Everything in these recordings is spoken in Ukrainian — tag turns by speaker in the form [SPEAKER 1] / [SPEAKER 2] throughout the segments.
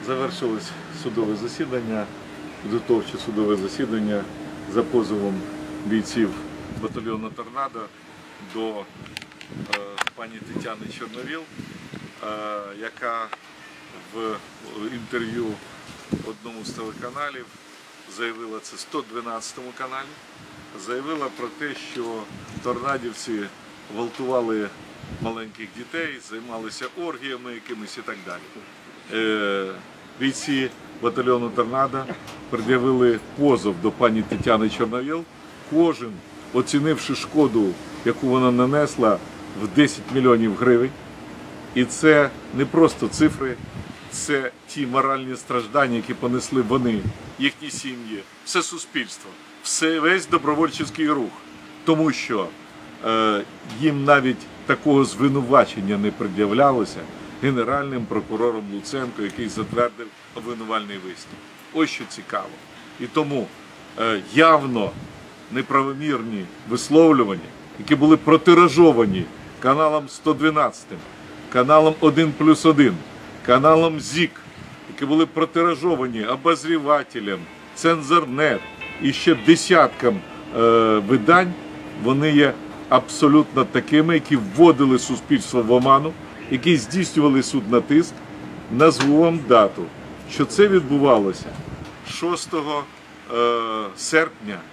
[SPEAKER 1] Завершилось судове засідання, підготовче судове засідання за позовом бійців батальйону «Торнадо» до пані Тетяни Чорновіл, яка в інтерв'ю одному з телеканалів заявила, це 112 каналі, заявила про те, що торнадівці гвалтували маленьких дітей, займалися оргіями якимись і так далі. Бійці батальйону «Торнадо» пред'явили позов до пані Тетяни Чорновіл, кожен оцінивши шкоду, яку вона нанесла, в 10 мільйонів гривень. І це не просто цифри, це ті моральні страждання, які понесли вони, їхні сім'ї, все суспільство, весь добровольчий рух. Тому що їм навіть такого звинувачення не пред'являлося генеральним прокурором Луценко, який затвердив обвинувальний висновок. Ось що цікаво. І тому явно неправомірні висловлювання, які були протиражовані каналом 112, каналом 1+1, каналом ЗІК, які були протиражовані обозрівателям, Цензорнет і ще десяткам видань, вони є абсолютно такими, які вводили суспільство в оману, які здійснювали суд на тиск. Назву вам дату, що це відбувалося 6 серпня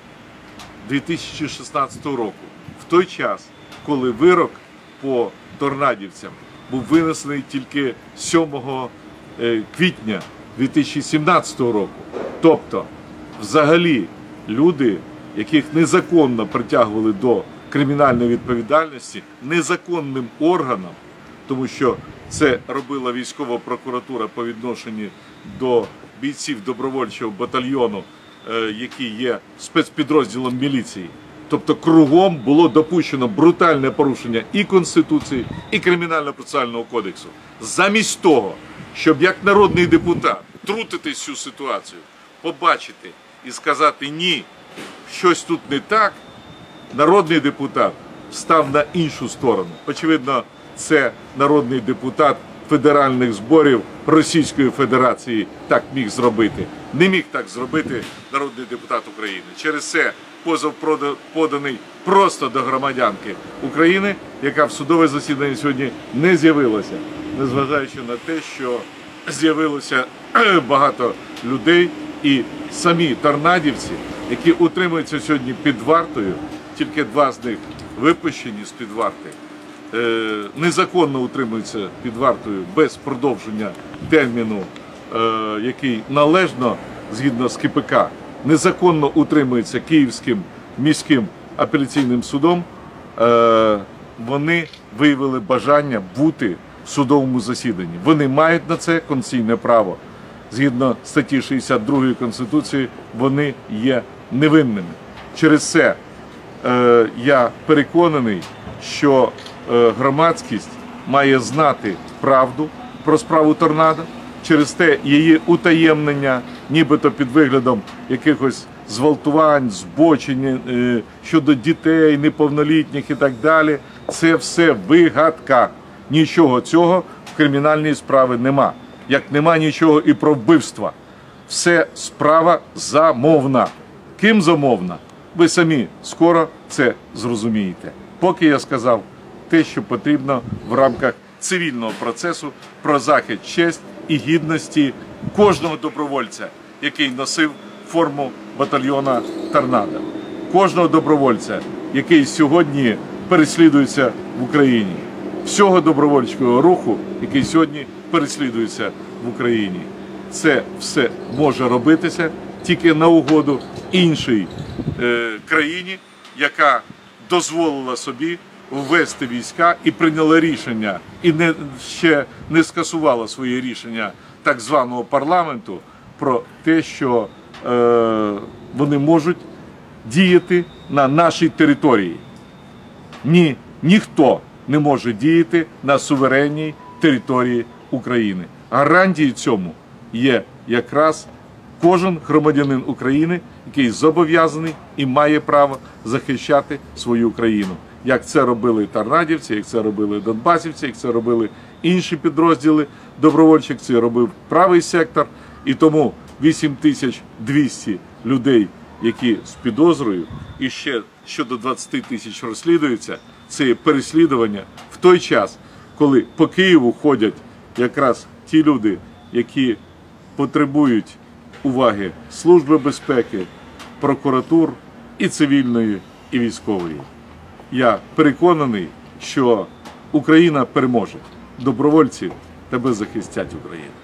[SPEAKER 1] 2016 року, в той час, коли вирок по торнадівцям був винесений тільки 7 квітня 2017 року. Тобто, взагалі, люди, яких незаконно притягували до кримінальної відповідальності, незаконним органам, тому що це робила військова прокуратура по відношенню до бійців добровольчого батальйону, який є спецпідрозділом міліції. Тобто кругом було допущено брутальне порушення і Конституції, і Кримінально-процесуального кодексу. Замість того, щоб як народний депутат втрутитись в цю ситуацію, побачити і сказати «ні, щось тут не так», народний депутат став на іншу сторону. Очевидно, це народний депутат федеральних зборів Російської Федерації так міг зробити. Не міг так зробити народний депутат України. Через це позов поданий просто до громадянки України, яка в судове засідання сьогодні не з'явилася, незважаючи на те, що з'явилося багато людей і самі торнадівці, які утримуються сьогодні під вартою, тільки 2 з них випущені з-під варти, незаконно утримуються під вартою без продовження терміну, який належно, згідно з КПК, незаконно утримується Київським міським апеляційним судом, вони виявили бажання бути в судовому засіданні. Вони мають на це конституційне право. Згідно статті 62 Конституції, вони є невинними. Через це я переконаний, що громадськість має знати правду про справу «Торнадо», через те її утаємнення, нібито під виглядом якихось зґвалтувань, збочень щодо дітей, неповнолітніх і так далі. Це все вигадка. Нічого цього в кримінальній справі нема. Як нема нічого і про вбивства. Все справа замовна. Ким замовна? Ви самі скоро це зрозумієте. Поки я сказав те, що потрібно в рамках цивільного процесу про захист честі і гідності кожного добровольця, який носив форму батальйона «Торнадо». Кожного добровольця, який сьогодні переслідується в Україні. Всього добровольчого руху, який сьогодні переслідується в Україні. Це все може робитися тільки на угоду іншій країні, яка дозволила собі ввести війська і прийняла рішення, і ще не скасувала своє рішення так званого парламенту про те, що вони можуть діяти на нашій території. Ні, ніхто не може діяти на суверенній території України. Гарантією цьому є якраз кожен громадянин України, який зобов'язаний і має право захищати свою країну. Як це робили торнадівці, як це робили донбасівці, як це робили інші підрозділи добровольчих, це робив правий сектор, і тому 8200 людей, які з підозрою, і ще щодо 20 тисяч розслідуються, це є переслідування в той час, коли по Києву ходять якраз ті люди, які потребують уваги Служби безпеки, прокуратур і цивільної, і військової. Я переконаний, що Україна переможе. Добровольці тебе захистять, Україну.